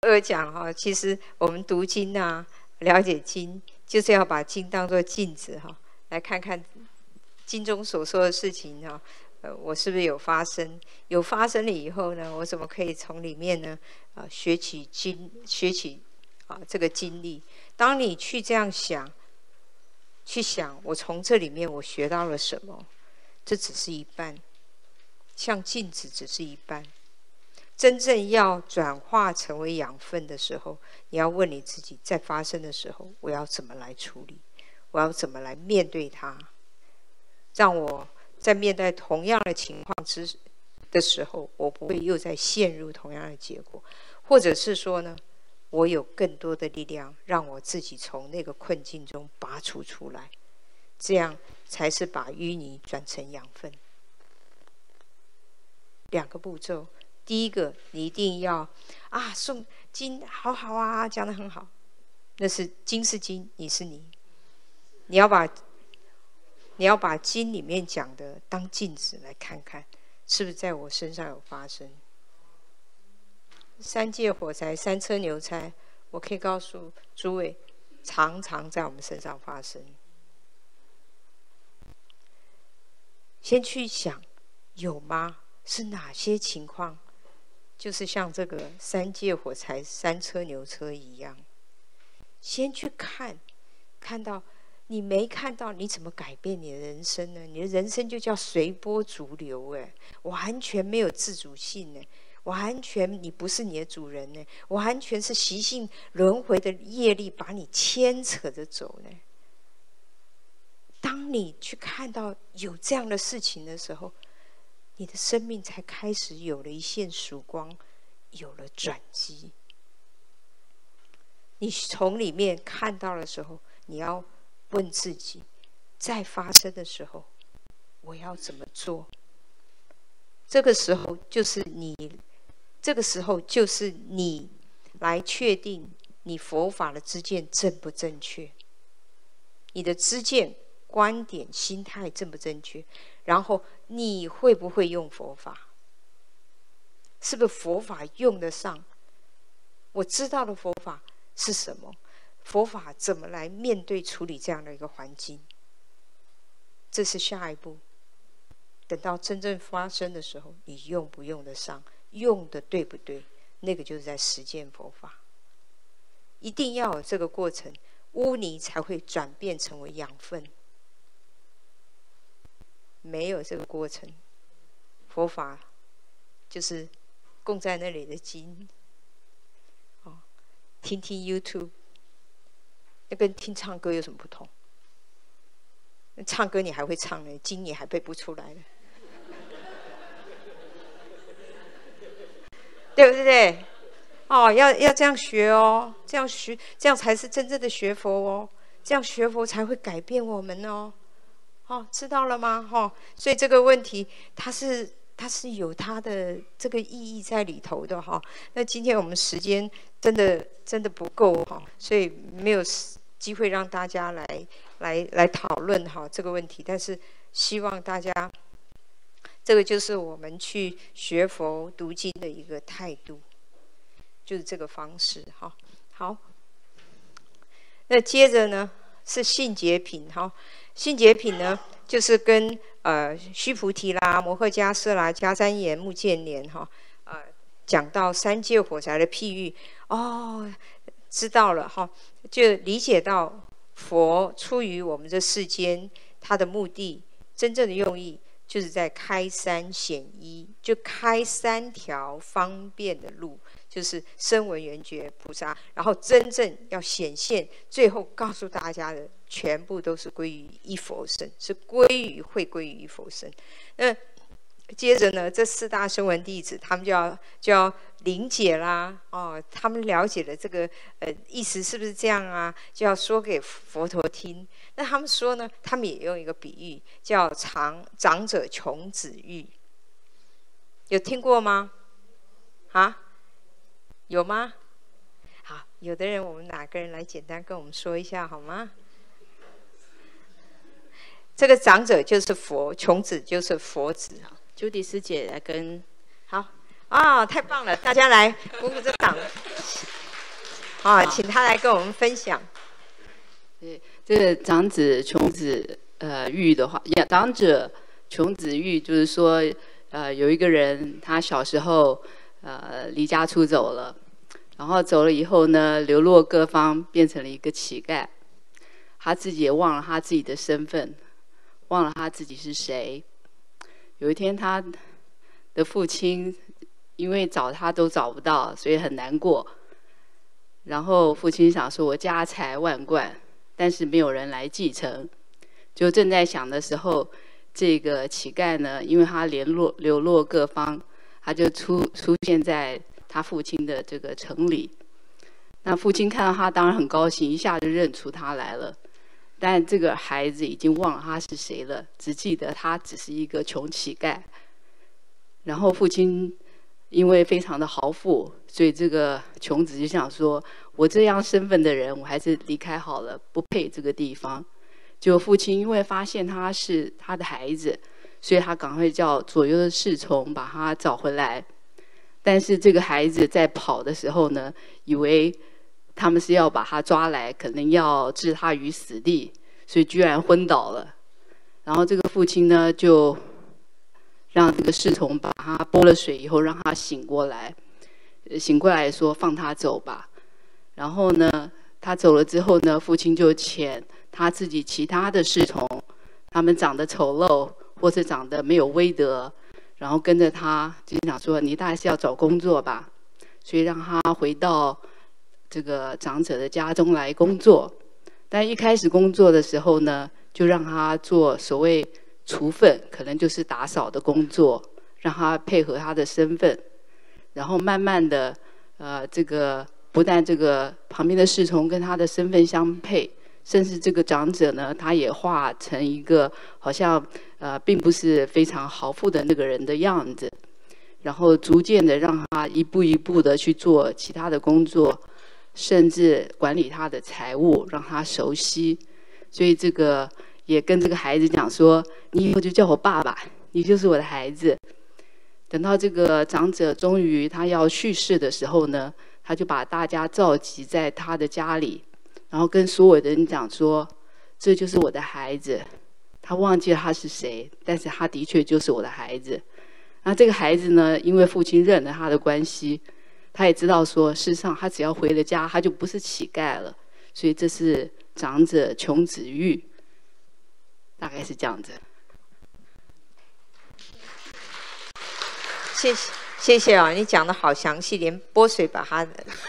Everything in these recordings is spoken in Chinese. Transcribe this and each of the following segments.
讲哈，其实我们读经啊，了解经，就是要把经当作镜子哈，来看看经中所说的事情哈，我是不是有发生？有发生了以后呢，我怎么可以从里面呢，学取这个经历？当你去这样想，我从这里面我学到了什么？这只是一半，像镜子只是一半。真正要转化成为养分的时候，你要问你自己，在发生的时候，我要怎么来处理？我要怎么来面对它？让我在面对同样的情况的时候，我不会又再陷入同样的结果，或者是说呢，我有更多的力量，让我自己从那个困境中拔除出来，这样才是把淤泥转成养分。2个步骤。第一个，你一定要诵经好好啊，讲得很好，那是经是经，你是你，你要把经里面讲的当镜子来看看，是不是在我身上有发生。3界火灾、3车牛灾，我可以告诉诸位，常常在我们身上发生。先去想，有吗？是哪些情况？就是像这个3界火柴、3车牛车一样，先去看到你没看到，你怎么改变你的人生呢？你的人生就叫随波逐流，完全没有自主性，完全你不是你的主人，完全是习性轮回的业力把你牵扯着走呢。当你去看到有这样的事情的时候，你的生命才开始有了一线曙光，有了转机。你从里面看到的时候，你要问自己，在发生的时候，我要怎么做？这个时候就是你来确定你佛法的知见正不正确，你的知见、观点、心态正不正确，然后你会不会用佛法？是不是佛法用得上？我知道的佛法是什么？佛法怎么来面对处理这样的一个环境？这是下一步。等到真正发生的时候，你用不用得上？用的对不对？那个就是在实践佛法。一定要有这个过程，污泥才会转变成为养分。没有这个过程，佛法就是供在那里的经，听听 YouTube， 那跟听唱歌有什么不同？唱歌你还会唱呢，经你还背不出来呢，对不对？要这样学哦，这样学，这样才是真正的学佛哦，这样学佛才会改变我们哦。知道了吗？所以这个问题它是有它的这个意义在里头的哈。那今天我们时间真的不够哈，所以没有机会让大家来讨论哈这个问题。但是希望大家，这个就是我们去学佛读经的一个态度，就是这个方式哈。好，那接着呢是信解品哈。信解品呢，就是跟须菩提啦、摩诃迦叶啦、迦旃延、目犍连讲到3界火柴的譬喻，知道了哈，就理解到佛出于我们这世间，他的目的、真正的用意，就是在开3显一，就开3条方便的路。就是声闻缘觉菩萨，然后真正要显现，最后告诉大家的全部都是归于一佛身，是会归于一佛身。那接着呢，这4大声闻弟子，他们就要理解啦，他们了解了这个意思是不是这样啊？就要说给佛陀听。那他们说呢，他们也用一个比喻，叫长者穷子喻，有听过吗？有吗？好，有的人我们哪个人来简单跟我们说一下好吗？这个长者就是佛，穷子就是佛子。 朱迪师姐来跟好啊，太棒了！大家来鼓鼓掌。啊，请他来跟我们分享。 对，这个长子穷子喻的话，长者穷子喻就是说，有一个人他小时候离家出走了，然后走了以后呢，流落各方，变成了一个乞丐。他自己也忘了他自己的身份，忘了他自己是谁。有一天，他的父亲因为找他都找不到，所以很难过。然后父亲想说：“我家财万贯，但是没有人来继承。”就正在想的时候，这个乞丐呢，因为他流落各方，他就出现在他父亲的这个城里。那父亲看到他，当然很高兴，一下就认出他来了。但这个孩子已经忘了他是谁了，只记得他只是一个穷乞丐。然后父亲因为非常的豪富，所以这个穷子就想说：“我这样身份的人，我还是离开好了，不配这个地方。”结果父亲因为发现他是他的孩子，所以他赶快叫左右的侍从把他找回来。但是这个孩子在跑的时候呢，以为他们是要把他抓来，可能要置他于死地，所以居然昏倒了。然后这个父亲呢，就让这个侍从把他拨了水以后，让他醒过来。醒过来说：“放他走吧。”然后呢，他走了之后呢，父亲就遣他自己其他的侍从，他们长得丑陋或是长得没有威德，然后跟着他，就想说：“你大概是要找工作吧。”所以让他回到这个长者的家中来工作。但一开始工作的时候呢，就让他做所谓厨粪，可能就是打扫的工作，让他配合他的身份。然后慢慢的，这个不但这个旁边的侍从跟他的身份相配，甚至这个长者呢，他也化成一个好像并不是非常豪富的那个人的样子。然后逐渐的让他一步一步的去做其他的工作，甚至管理他的财务，让他熟悉。所以这个也跟这个孩子讲说：“你以后就叫我爸爸，你就是我的孩子。”等到这个长者终于他要去世的时候呢，他就把大家召集在他的家里，然后跟所有的人讲说：“这就是我的孩子。”他忘记了他是谁，但是他的确就是我的孩子。那这个孩子呢，因为父亲认了他的关系，他也知道说，事实上他只要回了家，他就不是乞丐了。所以这是长者穷子喻，大概是这样子。 谢谢啊，你讲的好详细，连拨水把它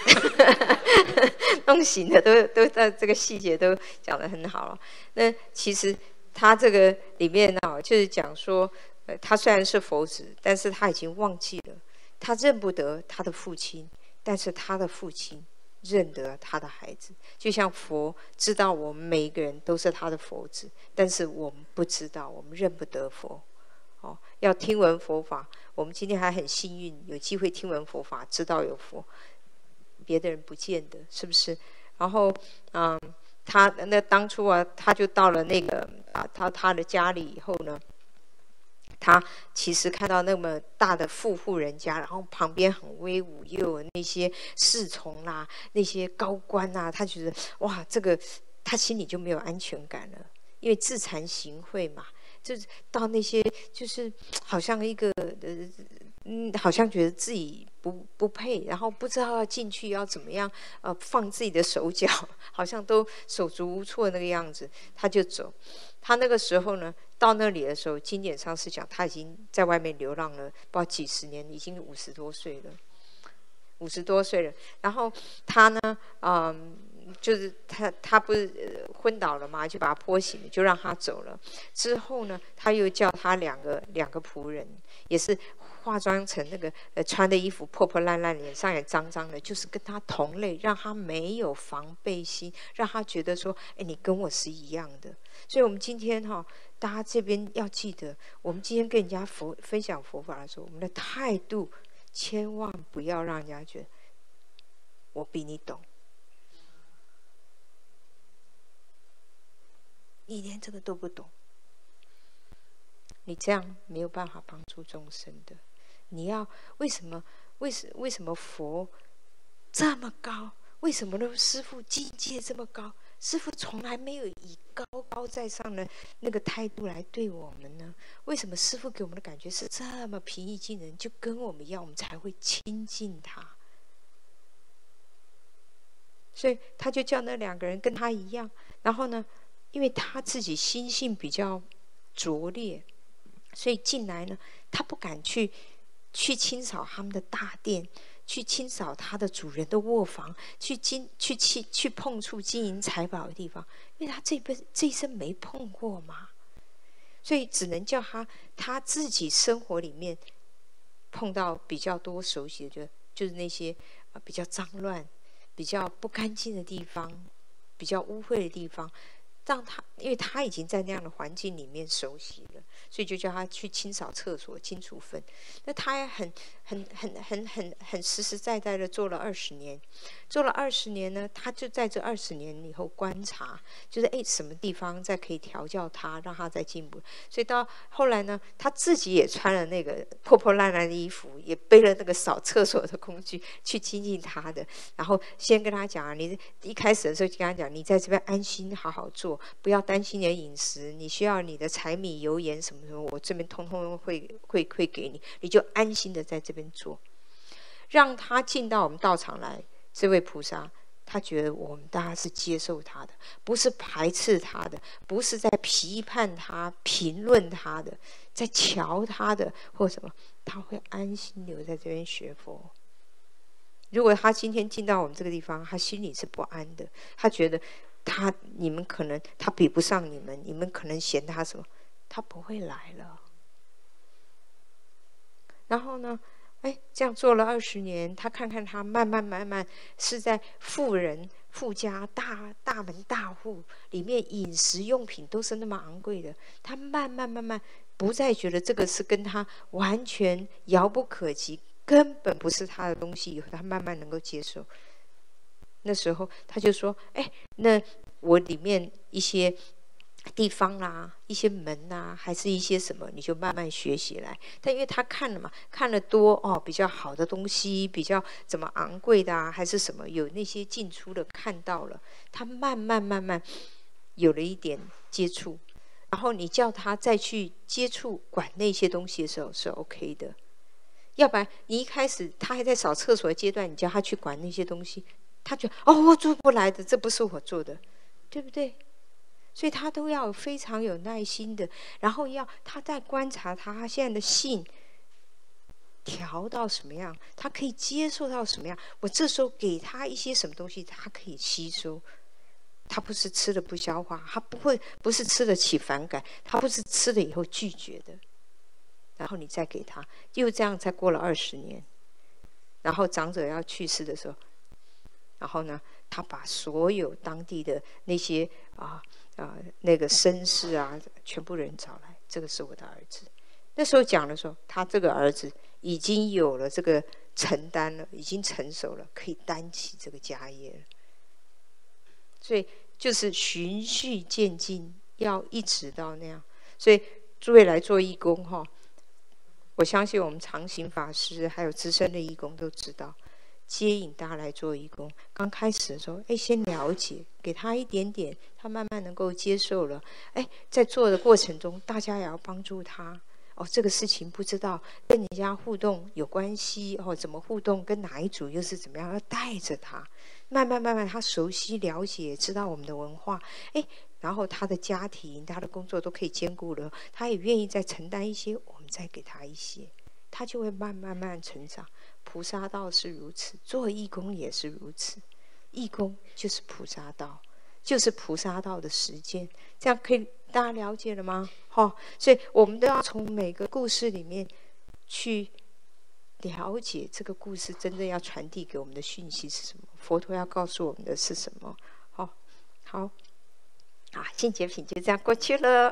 弄醒的都在这个细节都讲得很好了。那其实他这个里面啊，就是讲说，他虽然是佛子，但是他已经忘记了，他认不得他的父亲，但是他的父亲认得他的孩子。就像佛知道我们每一个人都是他的佛子，但是我们不知道，我们认不得佛。哦，要听闻佛法，我们今天还很幸运，有机会听闻佛法，知道有佛，别的人不见得，是不是？然后，他那当初啊，他就到了那个他的家里以后呢，他其实看到那么大的富户人家，然后旁边很威武，又有那些侍从啦、那些高官啊，他觉得哇，这个他心里就没有安全感了，因为自惭形秽嘛。就是到那些，就是好像一个好像觉得自己不配，然后不知道要进去要怎么样，放自己的手脚，好像都手足无措那个样子，他就走。他那个时候呢，到那里的时候，经典上是讲他已经在外面流浪了，不知道几十年，已经50多岁了，50多岁了。然后他呢，就是他不是昏倒了嘛，就把他泼醒了，就让他走了。之后呢，他又叫他两个仆人，也是化妆成那个穿的衣服破破烂烂，脸上也脏脏的，就是跟他同类，让他没有防备心，让他觉得说，哎，你跟我是一样的。所以我们今天大家这边要记得，我们今天跟人家分享佛法的时候，我们的态度千万不要让人家觉得我比你懂。你连这个都不懂，你这样没有办法帮助众生的。 你要为什么佛这么高？为什么呢？师父境界这么高，师父从来没有以高高在上的那个态度来对我们呢？为什么师父给我们的感觉是这么平易近人，就跟我们一样，我们才会亲近他？所以他就叫那2个人跟他一样，然后呢，因为他自己心性比较拙劣，所以进来呢，他不敢去清扫他们的大殿，去清扫他的主人的卧房，去碰触金银财宝的地方，因为他这一生没碰过嘛，所以只能叫他自己生活里面碰到比较多熟悉的，就是那些比较脏乱、比较不干净的地方、比较污秽的地方，让他，因为他已经在那样的环境里面熟悉了，所以就叫他去清扫厕所、清除粪。那他也很实实在在的做了20年，做了20年呢，他就在这20年以后观察，就是什么地方再可以调教他，让他再进步。所以到后来呢，他自己也穿了那个破破烂烂的衣服，也背了那个扫厕所的工具去亲近他的。然后先跟他讲，你一开始的时候就跟他讲，你在这边安心好好做，不要担心你的饮食，你需要你的柴米油盐什么什么，我这边通通会给你，你就安心的在这边做。让他进到我们道场来，这位菩萨他觉得我们大家是接受他的，不是排斥他的，不是在批判他、评论他的，在瞧他的或什么，他会安心留在这边学佛。如果他今天进到我们这个地方，他心里是不安的，他觉得你们可能他比不上你们，你们可能嫌他什么，他不会来了。然后呢，这样做了20年，他看看他慢慢是在富人富家大门大户里面，饮食用品都是那么昂贵的，他慢慢不再觉得这个是跟他完全遥不可及，根本不是他的东西，以后他慢慢能够接受。那时候他就说，那我里面一些地方啦，一些门啊，还是一些什么，你就慢慢学习来。但因为他看了嘛，看了多比较好的东西，比较怎么昂贵的啊，还是什么，有那些进出的看到了，他慢慢有了一点接触。然后你叫他再去接触管那些东西的时候是 OK 的，要不然你一开始他还在扫厕所的阶段，你叫他去管那些东西，他觉得我做不来的，这不是我做的，对不对？所以他都要非常有耐心的，然后他在观察他现在的性调到什么样，他可以接受到什么样，我这时候给他一些什么东西，他可以吸收。他不是吃了不消化，他不是吃了起反感，他不是吃了以后拒绝的。然后你再给他，又这样才过了20年，然后长者要去世的时候，然后呢，他把所有当地的那些那个绅士啊，全部人找来，这个是我的儿子。那时候讲的时候，他这个儿子已经有了这个承担了，已经成熟了，可以担起这个家业了。所以就是循序渐进，要一直到那样。所以诸位来做义工我相信我们常行法师还有资深的义工都知道，接引大家来做义工，刚开始的时候，先了解，给他一点点，他慢慢能够接受了。在做的过程中，大家也要帮助他。这个事情不知道，跟人家互动有关系怎么互动，跟哪一组又是怎么样，要带着他，慢慢他熟悉了解，知道我们的文化，然后他的家庭、他的工作都可以兼顾了，他也愿意再承担一些，我们再给他一些，他就会慢慢成长。菩萨道是如此，做义工也是如此，义工就是菩萨道，就是菩萨道的实践。这样可以大家了解了吗？所以我们都要从每个故事里面去了解这个故事真正要传递给我们的讯息是什么，佛陀要告诉我们的是什么。好进阶品就这样过去了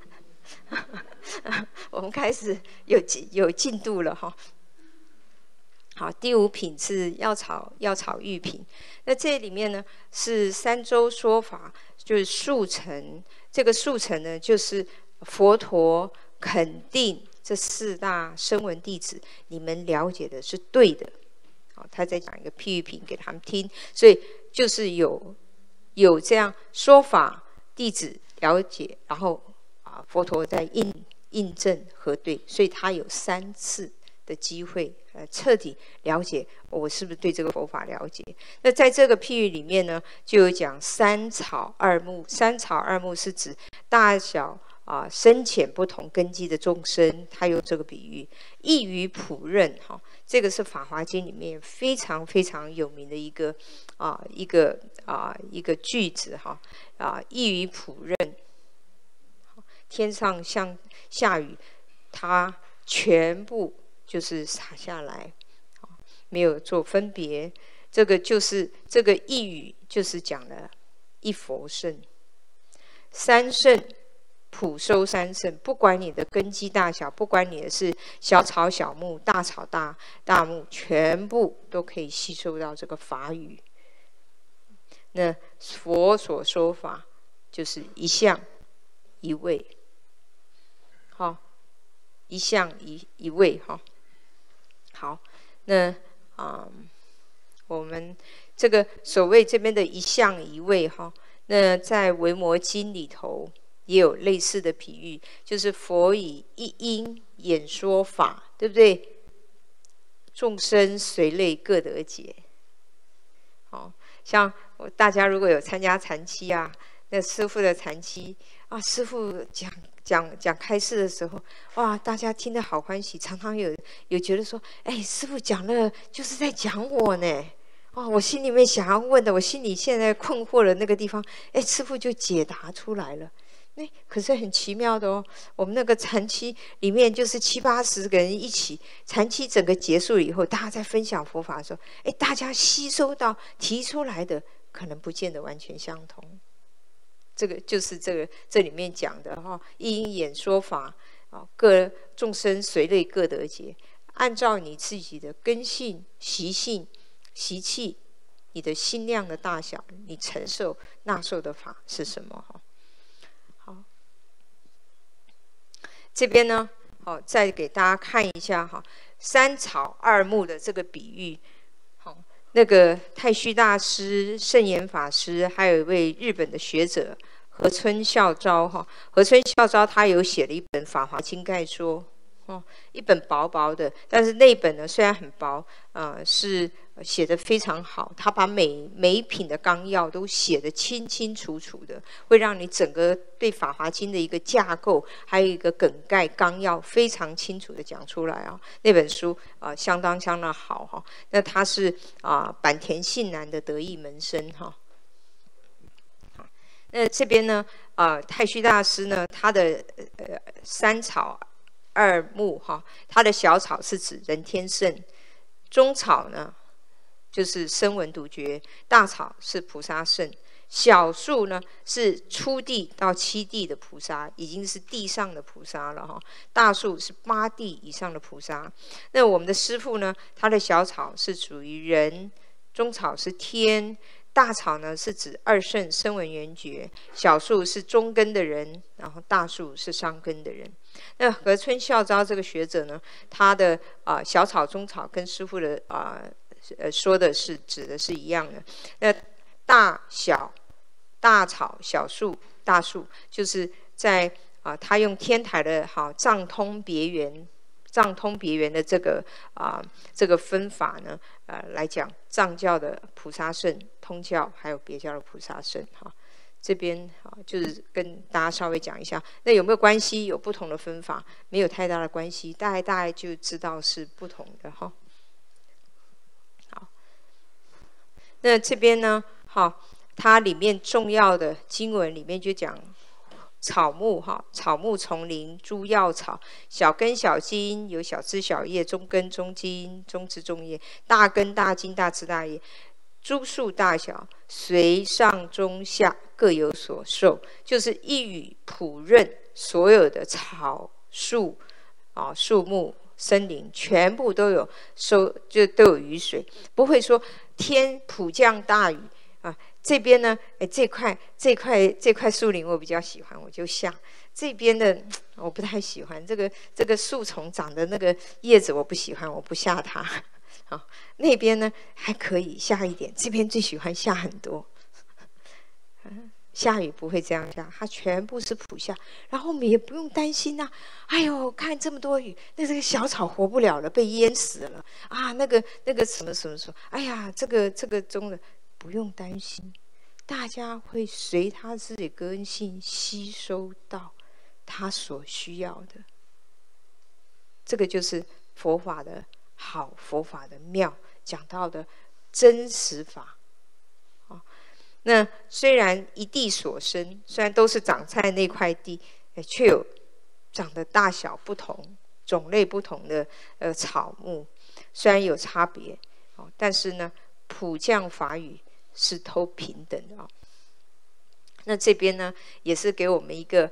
我们开始有进度了好，第5品是药草喻品。那这里面呢是3周说法，就是速成。这个速成呢，就是佛陀肯定这4大声闻弟子，你们了解的是对的。他在讲一个譬喻品给他们听，所以就是有这样说法，弟子了解，然后佛陀在印证核对，所以他有3次的机会，彻底了解我是不是对这个佛法了解。那在这个譬喻里面呢，就有讲3草2木。3草2木是指大小深浅不同根基的众生，他用这个比喻。易于普任，这个是《法华经》里面非常非常有名的一个句子易于普任。天上像下雨，它全部就是洒下来，没有做分别。这个就是这个一语，就是讲了一佛圣、三圣。普收3圣，不管你的根基大小，不管你的是小草小木、大草大木，全部都可以吸收到这个法语。那佛所说法就是一相一味，一相一味好，那我们这个所谓这边的一相一味那在维摩经里头也有类似的比喻，就是佛以一因演说法，对不对？众生随类各得解。像大家如果有参加禅期那师父的禅期师父讲开示的时候，哇，大家听得好欢喜，常常有觉得说，师父讲了就是在讲我呢。我心里面想要问的，我心里现在困惑的那个地方，师父就解答出来了。可是很奇妙的我们那个禅期里面就是70-80个人一起，禅期整个结束以后，大家在分享佛法的时候，大家吸收到提出来的可能不见得完全相同。这个就是这里面讲的一因演说法各众生随类各得解，按照你自己的根性、习性、习气，你的心量的大小，你承受纳受的法是什么这边呢，再给大家看一下3草2木的这个比喻。那个太虚大师、圣严法师，还有一位日本的学者河村孝昭河村孝昭他有写了一本《法华经概说》一本薄薄的，但是那本呢虽然很薄，是写得非常好。他把每一品的纲要都写得清清楚楚的，会让你整个对《法华经》的一个架构，还有一个梗概纲要非常清楚的讲出来那本书相当好那他是坂田信男的得意门生那这边呢太虚大师呢，他的3草2木他的小草是指人天圣，中草呢就是声闻独觉，大草是菩萨圣，小树呢是初地到7地的菩萨，已经是地上的菩萨了大树是8地以上的菩萨。那我们的师父呢，他的小草是属于人，中草是天，大草呢是指2圣声闻缘觉，小树是中根的人，然后大树是上根的人。那河村孝昭这个学者呢，他的小草中草跟师父的说的是指的是一样的。那大小、大草、小树、大树，就是在他用天台的藏通别圆的这个分法呢来讲藏教的菩萨圣、通教还有别教的菩萨圣这边就是跟大家稍微讲一下，那有没有关系？有不同的分法，没有太大的关系，大概就知道是不同的好，那这边呢，它里面重要的经文里面就讲草木草木丛林诸药草，小根小茎，有小枝小叶，中根中茎，中枝中叶，大根大茎，大枝大叶。诸树大小，随上中下各有所受，就是一语普任所有的草树树木森林全部都有就都有雨水，不会说天普降大雨这边呢这块树林我比较喜欢，我就下这边的我不太喜欢，这个树丛长的那个叶子我不喜欢，我不下它。好，那边呢还可以下一点，这边最喜欢下很多。下雨不会这样下，它全部是普下，然后我们也不用担心呐。哎呦，看这么多雨，那这个小草活不了了，被淹死了啊！那个什么什么什么，哎呀，这个中的不用担心，大家会随他自己根性吸收到他所需要的。这个就是佛法的好，佛法的妙，讲到的真实法。那虽然一地所生，虽然都是长在那块地，却有长得大小不同、种类不同的草木，虽然有差别，但是呢，普降法语是都平等的啊。那这边呢，也是给我们一个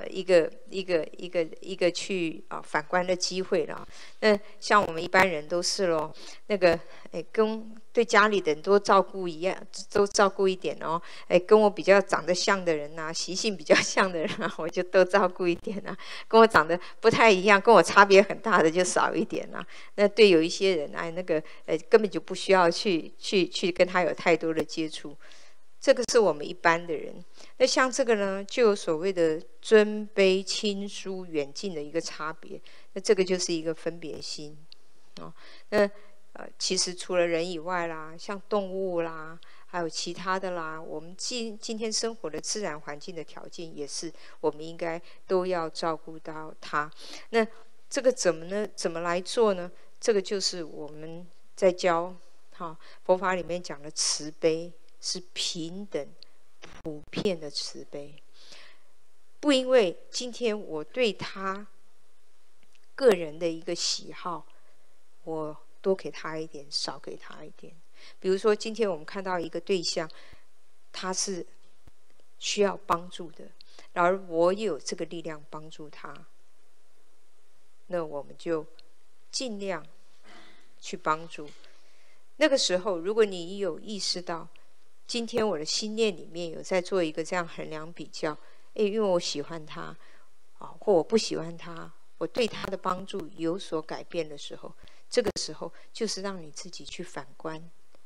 去反观的机会了。那像我们一般人都是咯，那个跟对家里的人多照顾一样，都照顾一点哦。跟我比较长得像的人啊，习性比较像的人啊，我就多照顾一点啊。跟我长得不太一样，跟我差别很大的就少一点啊。那对有一些人那个根本就不需要去跟他有太多的接触。这个是我们一般的人。那像这个呢，就有所谓的尊卑亲疏远近的一个差别。那这个就是一个分别心那其实除了人以外啦，像动物啦，还有其他的啦，我们今天生活的自然环境的条件，也是我们应该都要照顾到它。那这个怎么来做呢？这个就是我们在教佛法里面讲的慈悲。是平等、普遍的慈悲，不因为今天我对他个人的一个喜好，我多给他一点，少给他一点。比如说，今天我们看到一个对象，他是需要帮助的，而我也有这个力量帮助他，那我们就尽量去帮助。那个时候，如果你有意识到，今天我的心念里面有在做一个这样衡量比较，因为我喜欢他或我不喜欢他，我对他的帮助有所改变的时候，这个时候就是让你自己去反观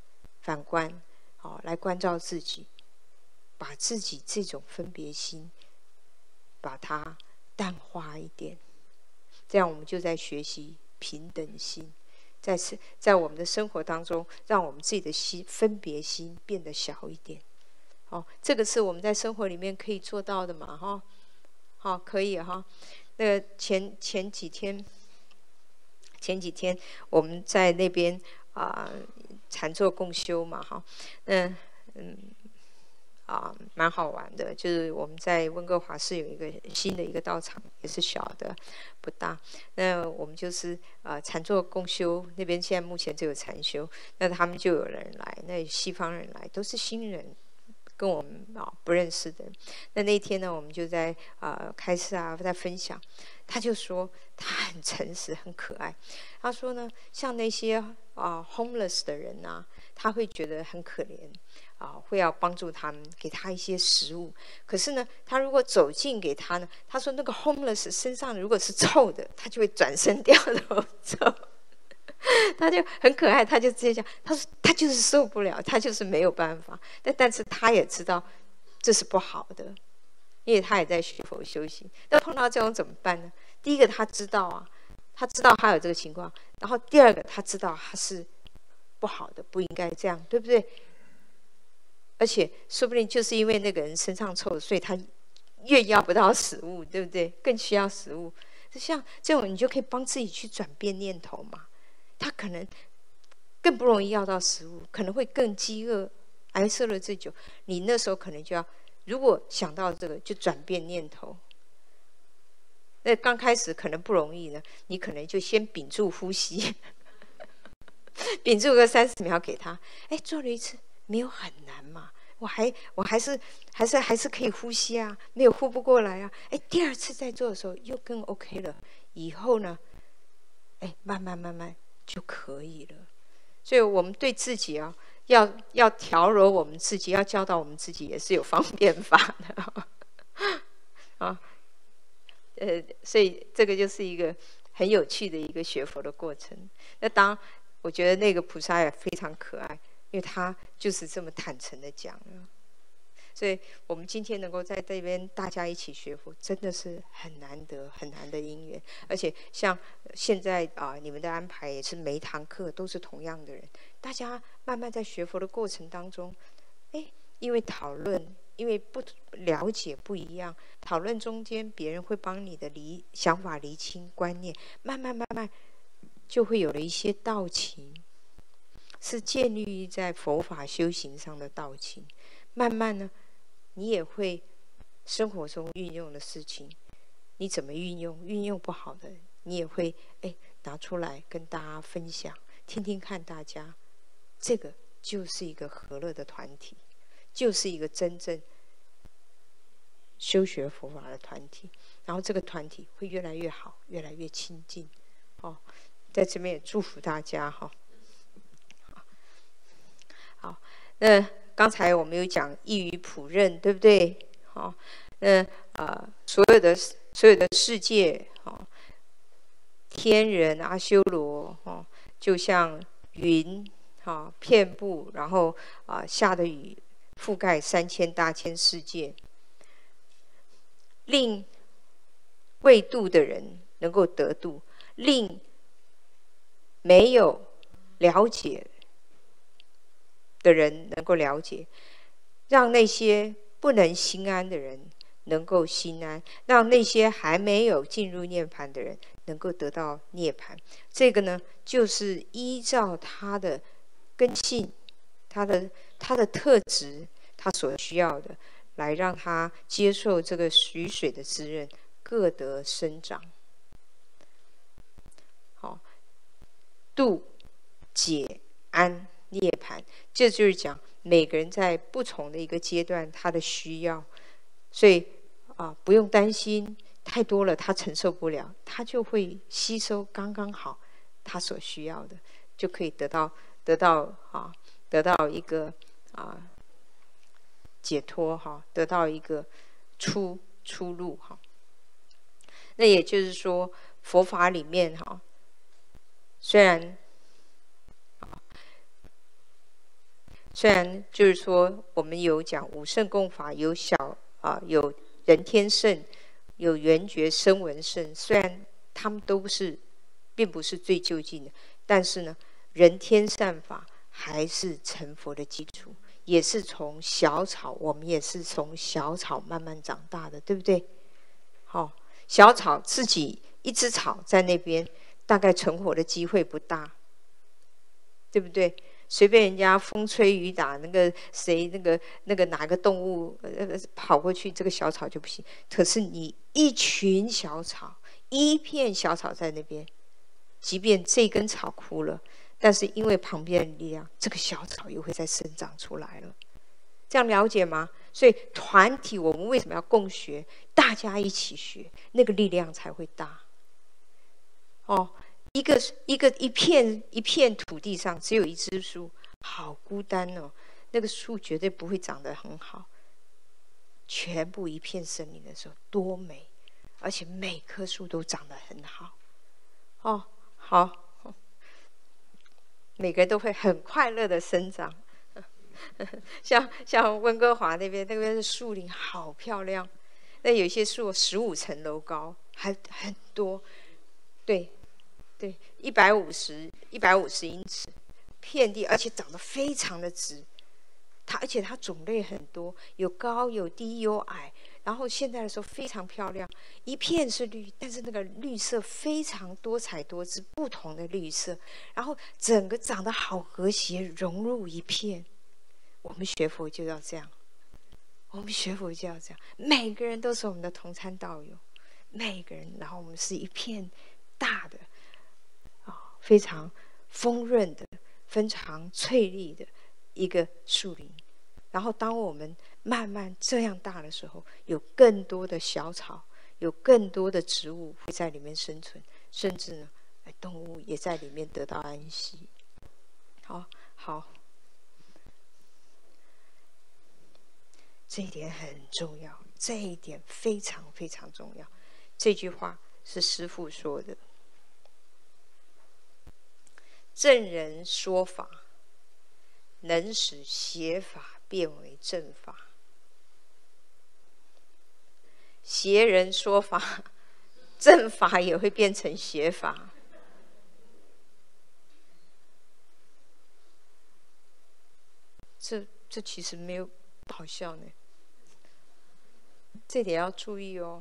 来关照自己，把自己这种分别心把它淡化一点，这样我们就在学习平等心。在我们的生活当中，让我们自己的分别心变得小一点。这个是我们在生活里面可以做到的嘛？可以哈。那个前几天我们在那边禅坐共修嘛，蛮好玩的。就是我们在温哥华市有一个新的一个道场，也是小的不大。那我们就是禅坐共修，那边现在目前只有禅修，那他们就有人来，那西方人来都是新人，跟我们不认识的。那天呢，我们就在开示在分享，他就说他很诚实很可爱。他说呢，像那些homeless 的人他会觉得很可怜会要帮助他们，给他一些食物。可是呢，他如果走近给他呢，他说那个 homeless 身上如果是臭的，他就会转身掉头走。他就很可爱，他就直接讲，他说他就是受不了，他就是没有办法。但是他也知道这是不好的，因为他也在学佛修行。那碰到这种怎么办呢？第一个他知道他知道他有这个情况，然后第二个他知道他是不好的，不应该这样，对不对？而且说不定就是因为那个人身上臭，所以他越要不到食物，对不对？更需要食物。像这种你就可以帮自己去转变念头嘛。他可能更不容易要到食物，可能会更饥饿，挨饿了这久。你那时候可能就要，如果想到这个，就转变念头。那刚开始可能不容易呢，你可能就先屏住呼吸，屏住个30秒给他。做了一次没有很难嘛，我还是可以呼吸没有呼不过来第二次再做的时候又更 OK 了。以后呢，慢慢就可以了。所以我们对自己要调柔我们自己，要教导我们自己，也是有方便法的所以这个就是一个很有趣的一个学佛的过程。那我觉得那个菩萨也非常可爱，因为他就是这么坦诚的讲了。所以我们今天能够在这边大家一起学佛，真的是很难得很难的因缘。而且像现在你们的安排也是每一堂课都是同样的人，大家慢慢在学佛的过程当中，因为讨论，因为不了解不一样，讨论中间别人会帮你的想法厘清观念，慢慢就会有了一些道情，是建立于在佛法修行上的道情。慢慢呢，你也会生活中运用的事情，你怎么运用不好的，你也会拿出来跟大家分享，听听看大家，这个就是一个和乐的团体，就是一个真正修学佛法的团体。然后这个团体会越来越好，越来越亲近。在这边也祝福大家哈。好，那刚才我们有讲易于普任，对不对？那所有的世界，天人阿修罗，就像云，遍布，然后下的雨覆盖3000大千世界，令未度的人能够得度，令没有了解的人能够了解，让那些不能心安的人能够心安，让那些还没有进入涅槃的人能够得到涅槃。这个呢，就是依照他的根性、他的特质，他所需要的，来让他接受这个雨水的滋润，各得生长。好，度、解、安、涅槃，这就是讲每个人在不同的一个阶段他的需要，所以不用担心太多了他承受不了，他就会吸收刚刚好他所需要的，就可以得到一个解脱得到一个出路那也就是说，佛法里面虽然就是说，我们有讲五圣共法，有有人天圣，有缘觉声闻圣。虽然他们并不是最究竟的，但是呢，人天善法还是成佛的基础，也是从小草，我们也是从小草慢慢长大的，对不对？小草自己一只草在那边，大概成活的机会不大，对不对？随便人家风吹雨打，那个谁，那个哪个动物跑过去，这个小草就不行。可是你一群小草，一片小草在那边，即便这根草枯了，但是因为旁边的力量，这个小草又会再生长出来了。这样了解吗？所以团体我们为什么要共学？大家一起学，那个力量才会大。一片土地上只有一枝树，好孤单哦。那个树绝对不会长得很好。全部一片森林的时候，多美！而且每棵树都长得很好。好，每个人都会很快乐的生长。像温哥华那边的树林好漂亮，那有些树15层楼高，还很多。对，150英尺，遍地，而且长得非常的直。而且它种类很多，有高有低有矮。然后现在的时候非常漂亮，一片是绿，但是那个绿色非常多彩多姿，不同的绿色，然后整个长得好和谐，融入一片。我们学佛就要这样，每个人都是我们的同参道友，每个人，然后我们是一片大的非常丰润的、非常翠绿的一个树林。然后当我们慢慢这样大的时候，有更多的小草，有更多的植物会在里面生存，甚至呢，动物也在里面得到安息。好，这一点很重要，这一点非常非常重要。 这句话是师父说的：正人说法，能使邪法变为正法；邪人说法，正法也会变成邪法。这其实没有好笑呢，这点要注意哦。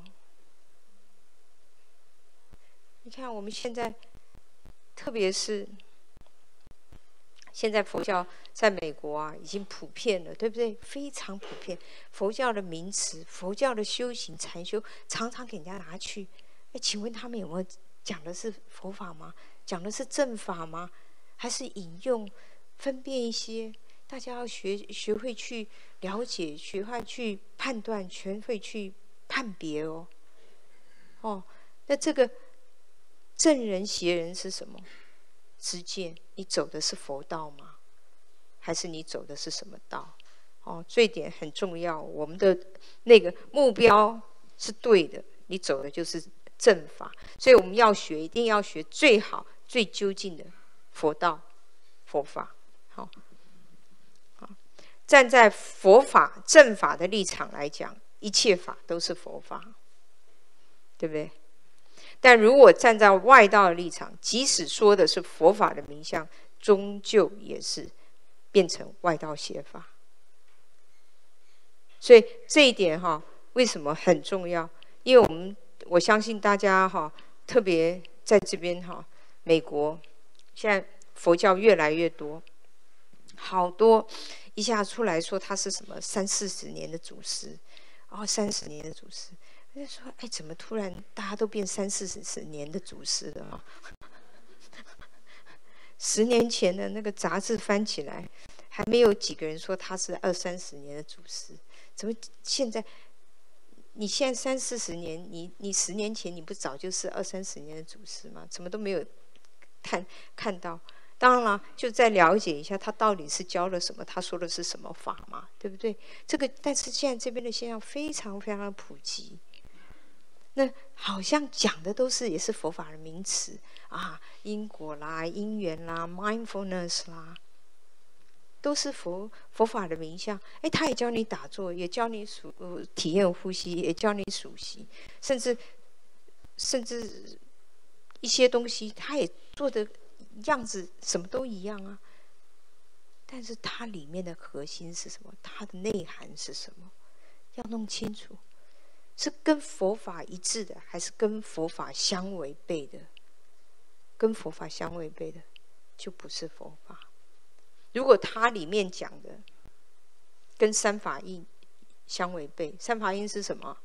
你看我们现在，特别是现在佛教在美国啊，已经普遍了，对不对？非常普遍。佛教的名词、佛教的修行、禅修，常常给人家拿去。哎，请问他们有没有讲的是佛法吗？讲的是正法吗？还是引用、分辨一些？大家要学会去了解，学会去判断，学会去判别哦。那这个正人邪人是什么？知见，你走的是佛道吗？还是你走的是什么道？这一点很重要。我们的那个目标是对的，你走的就是正法。所以我们要学，一定要学最好、最究竟的佛道、佛法。站在佛法正法的立场来讲，一切法都是佛法，对不对？但如果站在外道的立场，即使说的是佛法的名相，终究也是变成外道邪法。所以这一点为什么很重要？因为我相信大家特别在这边美国现在佛教越来越多，好多一下出来说他是什么30-40年的祖师，30年的祖师。我就说，哎，怎么突然大家都变30-40年的祖师了？10年前的那个杂志翻起来，还没有几个人说他是20-30年的祖师。怎么现在？你现在30-40年，你10年前你不早就是20-30年的祖师吗？怎么都没有看到？当然了，就再了解一下他到底是教了什么，他说的是什么法嘛，对不对？但是现在这边的现象非常非常的普及。那好像讲的也是佛法的名词啊，因果啦、因缘啦、mindfulness 啦，都是佛法的名相。哎，他也教你打坐，也教你体验呼吸，也教你数息，甚至一些东西，他也做的样子什么都一样啊。但是它里面的核心是什么？它的内涵是什么？要弄清楚。是跟佛法一致的，还是跟佛法相违背的？跟佛法相违背的，就不是佛法。如果它里面讲的跟三法印相违背，三法印是什么？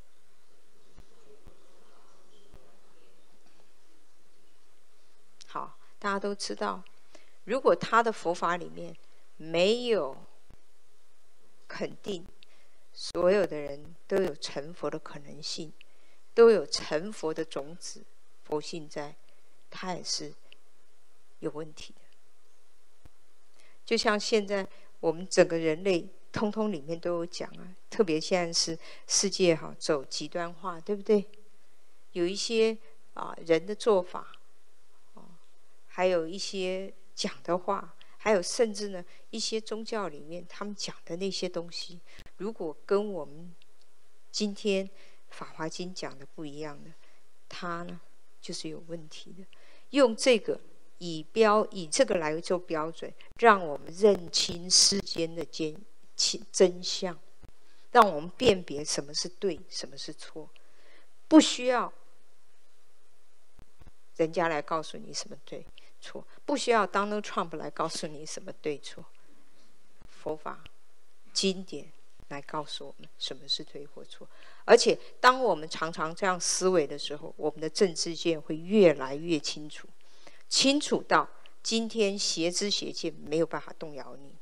好，大家都知道，如果他的佛法里面没有肯定所有的人都有成佛的可能性，都有成佛的种子、佛性在，它也是有问题的。就像现在我们整个人类通通里面都有讲啊，特别现在是世界走极端化，对不对？有一些人的做法，还有一些讲的话，还有甚至呢一些宗教里面他们讲的那些东西，如果跟我们今天《法华经》讲的不一样的，它呢就是有问题的。用这个以这个来做标准，让我们认清世间的真相，让我们辨别什么是对，什么是错，不需要人家来告诉你什么对错，不需要 Donald Trump 来告诉你什么对错，佛法经典来告诉我们什么是对或错。而且当我们常常这样思维的时候，我们的正知见会越来越清楚，清楚到今天邪知邪见没有办法动摇你。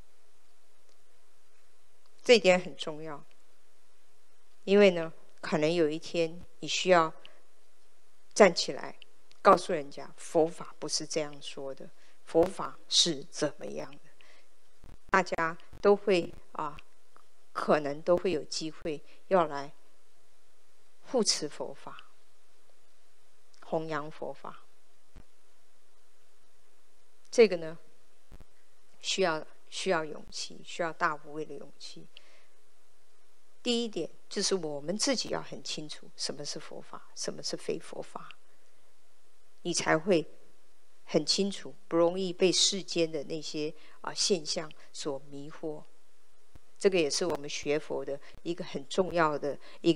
这一点很重要，因为呢可能有一天你需要站起来告诉人家，佛法不是这样说的，佛法是怎么样的。大家都会可能都会有机会要来护持佛法，弘扬佛法。这个呢，需要勇气，需要大无畏的勇气。第一点就是我们自己要很清楚什么是佛法，什么是非佛法，你才会很清楚，不容易被世间的那些现象所迷惑。这个也是我们学佛的一个很重要的一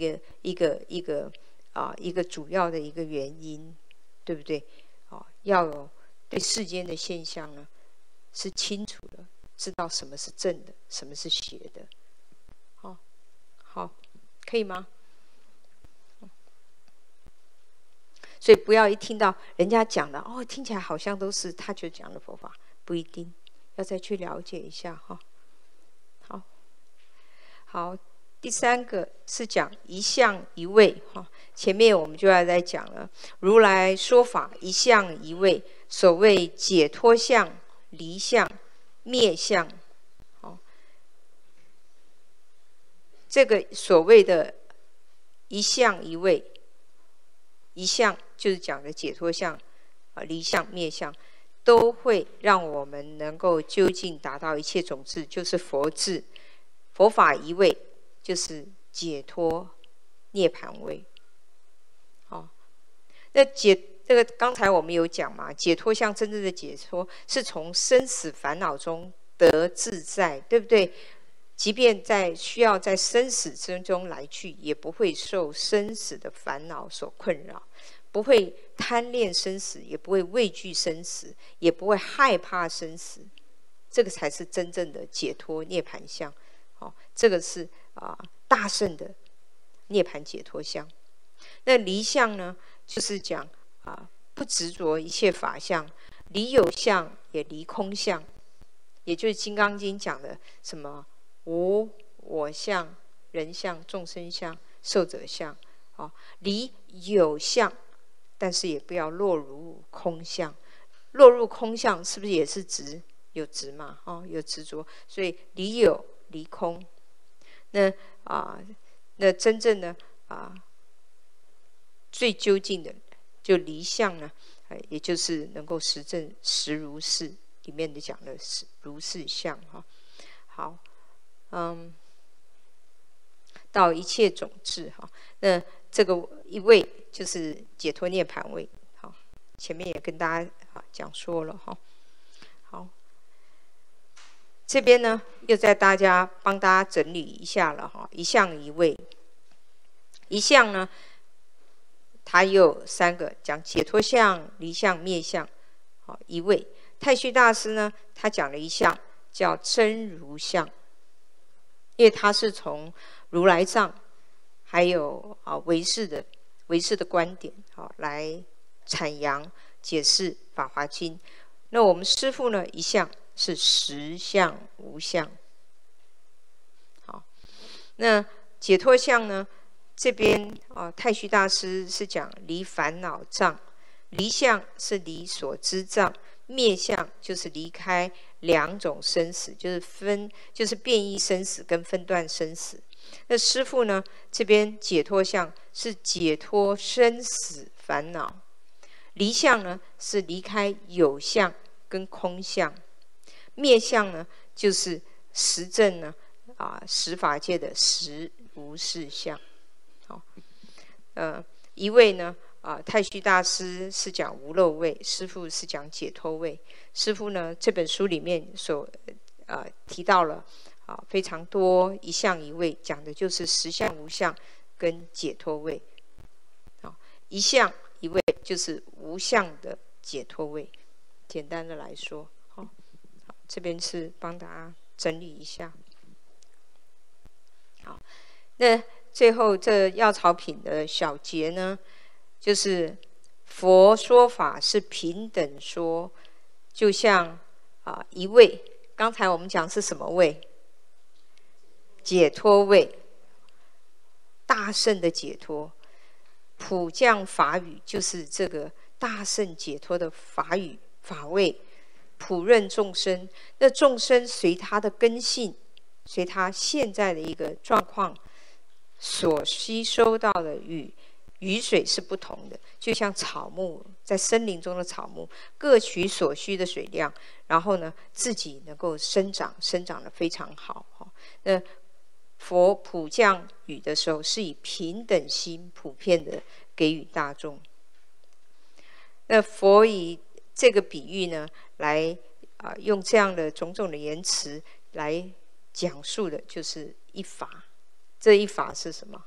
个主要的一个原因，对不对？要有对世间的现象呢是清楚的，知道什么是正的，什么是邪的。好，可以吗？所以不要一听到人家讲的听起来好像都是他就讲的佛法，不一定，要再去了解一下哈。好，第三个是讲一相一位哈。前面我们就要再讲了，如来说法一相一位，所谓解脱相、离相、灭相。这个所谓的一相一位，一相就是讲的解脱相、离相、灭相，都会让我们能够究竟达到一切种智，就是佛智。佛法一位就是解脱涅槃位。那这个刚才我们有讲嘛，解脱相真正的解脱是从生死烦恼中得自在，对不对？即便需要在生死之中来去，也不会受生死的烦恼所困扰，不会贪恋生死，也不会畏惧生死，也不会害怕生死。这个才是真正的解脱涅槃相。这个是大圣的涅槃解脱相。那离相呢，就是讲不执着一切法相，离有相也离空相，也就是《金刚经》讲的什么无我相、人相、众生相、寿者相。离有相，但是也不要落入空相。落入空相是不是也是执？有执嘛？有执着，所以离有离空。那真正的最究竟的就离相呢，也就是能够实证实如是里面的讲的如是相哈。好，到一切种智哈。那这个一位就是解脱涅槃位。好，前面也跟大家讲说了哈。好。这边呢，又在帮大家整理一下了哈。一相一位，一相呢，它有3个，讲解脱相、离相、灭相。一位，太虚大师呢，他讲了一项叫真如相，因为他是从如来藏还有唯识的观点来阐扬解释法华经。那我们师父呢，一相是实相无相。好，那解脱相呢，这边太虚大师是讲离烦恼障，离相是离所知障，灭相就是离开2种生死，就是变异生死跟分段生死。那师父呢，这边解脱相是解脱生死烦恼，离相呢是离开有相跟空相。灭相呢，就是实证呢，实法界的实无是相。好，一位呢，太虚大师是讲无漏位，师父是讲解脱位。师父呢，这本书里面所提到了非常多一相一位，讲的就是实相无相跟解脱位。一相一位就是无相的解脱位。简单的来说。这边是帮大家整理一下。好，那最后这药草品的小节呢，就是佛说法是平等说，就像一位，刚才我们讲是什么位？解脱位，大圣的解脱，普降法语就是这个大圣解脱的法语法位。普任众生，那众生随他的根性，随他现在的一个状况所吸收到的语， 雨水是不同的，就像草木在森林中的草木，各取所需的水量，然后呢，自己能够生长得非常好。那佛普降雨的时候，是以平等心普遍的给予大众。那佛以这个比喻呢，来用这样的种种的言辞来讲述的，就是一法。这一法是什么？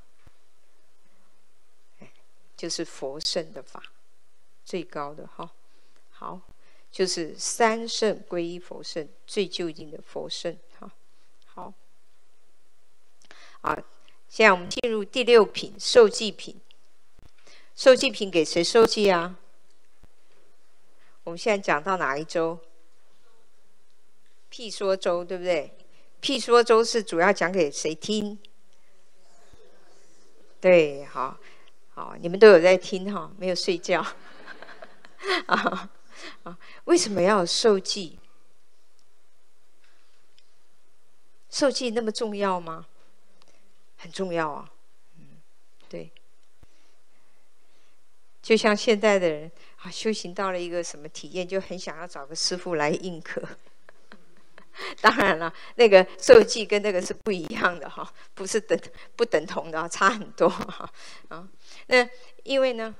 就是佛圣的法，最高的哈。好，就是三圣归依佛圣，最究竟的佛圣。好，现在我们进入第6品，受记品。受记品给谁受记啊？我们现在讲到哪一周？譬说周，对不对？譬说周是主要讲给谁听？对，好，你们都有在听哈，没有睡觉。为什么要有受记？受记那么重要吗？很重要啊。对。就像现在的人修行到了一个什么体验，就很想要找个师父来印课。当然了，那个受记跟那个是不一样的哈，不等同的，差很多哈。那因为呢，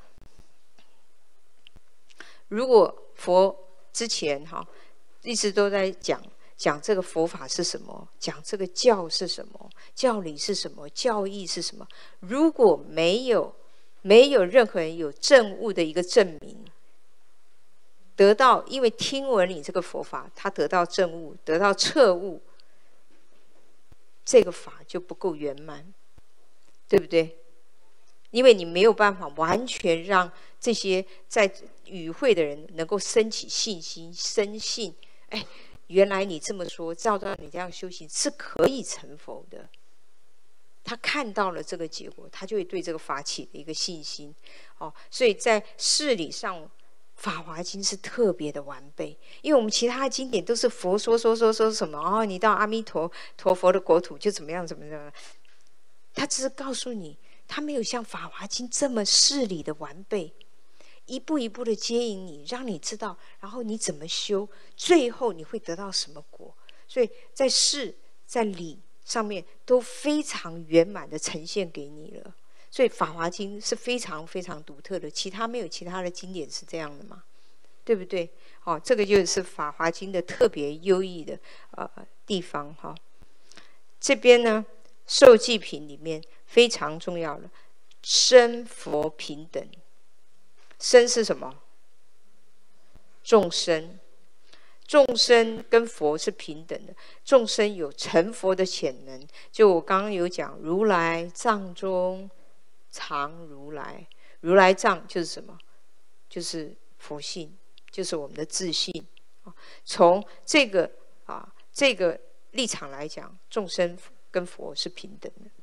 如果佛之前一直都在讲这个佛法是什么，讲这个教是什么，教理是什么，教义是什么，如果没有任何人有证悟的一个证明，得到，因为听闻你这个佛法，他得到证悟，得到彻悟，这个法就不够圆满，对不对？因为你没有办法完全让这些在与会的人能够升起信心，深信，原来你这么说，照你这样修行是可以成佛的。他看到了这个结果，他就会对这个法起的一个信心。所以在事理上，《法华经》是特别的完备，因为我们其他的经典都是佛说什么你到阿弥陀佛的国土就怎么样，他只是告诉你，他没有像《法华经》这么事理的完备，一步一步的接引你，让你知道，然后你怎么修，最后你会得到什么果。所以在事在理上面都非常圆满的呈现给你了。所以《法华经》是非常非常独特的，没有其他的经典是这样的嘛，对不对？这个就是《法华经》的特别优异的地方哈。这边呢，受记品里面非常重要的，生佛平等。生是什么？众生。众生跟佛是平等的，众生有成佛的潜能。就我刚刚有讲，如来藏中藏如来，如来藏就是什么？就是佛性，就是我们的自信。从这个立场来讲，众生跟佛是平等的。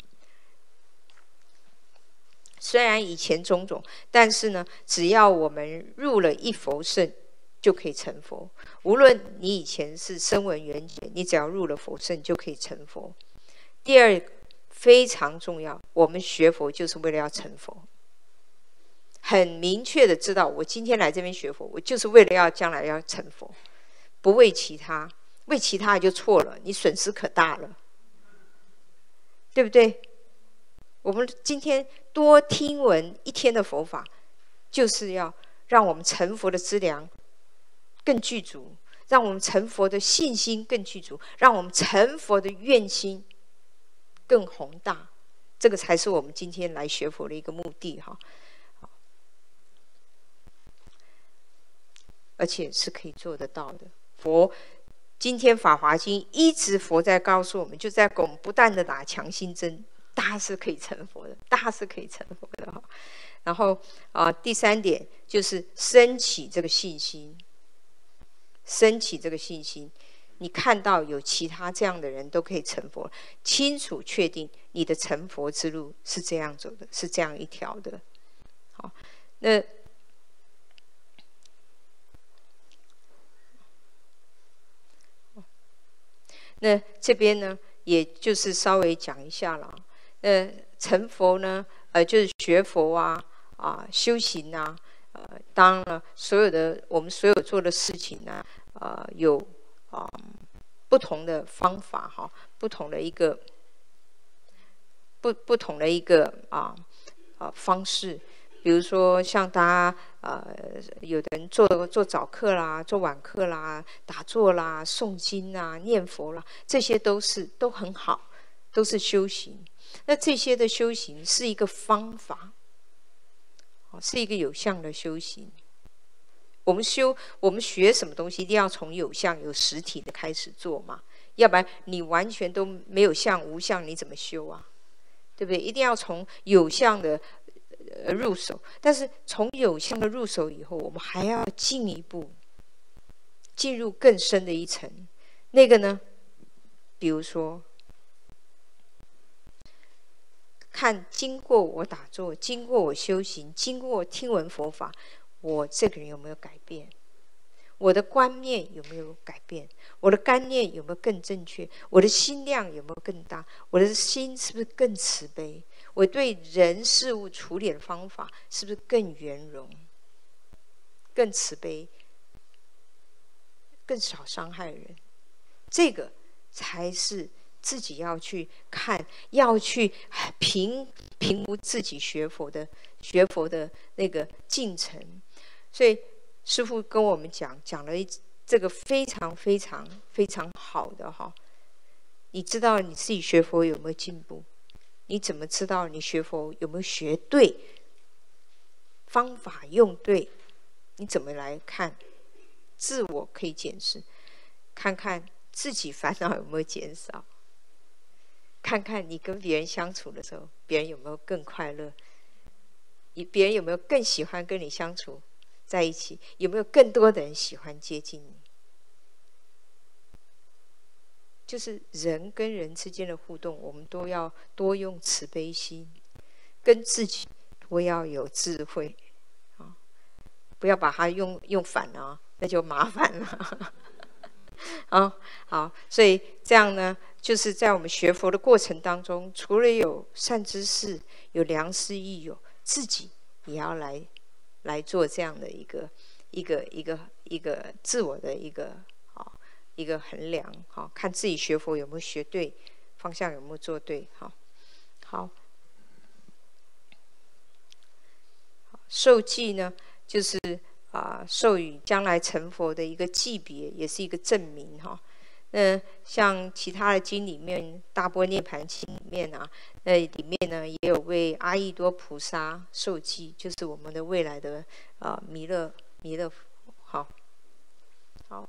虽然以前种种，但是呢，只要我们入了一佛圣，就可以成佛。无论你以前是声闻缘觉，你只要入了佛圣就可以成佛。第二个非常重要，我们学佛就是为了要成佛，很明确的知道，我今天来这边学佛，我就是为了将来要成佛，不为其他，为其他就错了，你损失可大了，对不对？我们今天多听闻一天的佛法，就是要让我们成佛的资粮更具足，让我们成佛的信心更具足，让我们成佛的愿心更宏大，这个才是我们今天来学佛的一个目的哈。而且是可以做得到的。佛今天《法华经》一直佛在告诉我们，就在给我们不断的打强心针，大是可以成佛的，大是可以成佛的哈。然后第三点就是升起这个信心。升起这个信心，你看到有其他这样的人都可以成佛，清楚确定你的成佛之路是这样走的，是这样一条的。好，那这边呢，也就是稍微讲一下了。成佛呢，就是学佛啊， 修行啊，当然了，我们所有做的事情呢，有不同的方法哈，不同的一个方式。比如说像大家有的人做早课啦，做晚课啦，打坐啦，诵经啦，念佛啦，这些都很好，都是修行。那这些的修行是一个方法，是一个有相的修行。我们学什么东西，一定要从有相、有实体的开始做嘛，要不然你完全都没有相、无相，你怎么修啊？对不对？一定要从有相的入手，但是从有相的入手以后，我们还要进一步进入更深的一层。那个呢，比如说看经过我打坐，经过我修行，经过我听闻佛法，我这个人有没有改变？我的观念有没有改变？我的观念有没有更正确？我的心量有没有更大？我的心是不是更慈悲？我对人事物处理的方法是不是更圆融、更慈悲、更少伤害人？这个才是自己要去看，要去评估自己学佛的那个进程。所以师父跟我们讲了这个非常非常非常好的哈。你知道你自己学佛有没有进步？你怎么知道你学佛有没有学对？方法用对？你怎么来看？自我可以检视，看看自己烦恼有没有减少，看看你跟别人相处的时候，别人有没有更快乐，别人有没有更喜欢跟你相处在一起，有没有更多的人喜欢接近你。就是人跟人之间的互动，我们都要多用慈悲心，跟自己都要有智慧啊，不要把它用反了，那就麻烦了。好，所以这样呢，就是在我们学佛的过程当中，除了有善知识、有良师益友，自己也要来做这样的一个自我的一个衡量，看自己学佛有没有学对，方向有没有做对。好，受记呢，就是授予将来成佛的一个记别，也是一个证明哈。像其他的经里面，《大般涅盘经》里面里面呢也有为阿逸多菩萨受记，就是我们的未来的弥勒佛。好，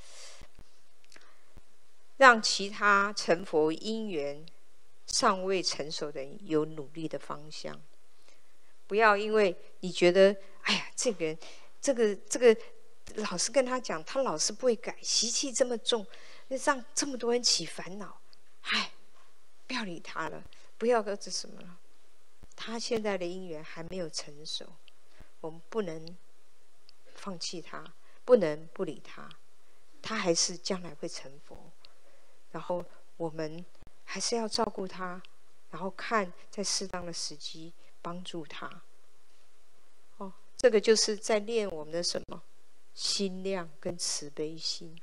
让其他成佛因缘尚未成熟的人有努力的方向。不要因为你觉得，哎呀，这个人，这个老师跟他讲，他老是不会改，习气这么重，让这么多人起烦恼，哎，不要理他了，不要这什么了。他现在的因缘还没有成熟，我们不能放弃他，不能不理他，他还是将来会成佛。然后我们还是要照顾他，然后看在适当的时机帮助他。这个就是在练我们的什么心量跟慈悲心。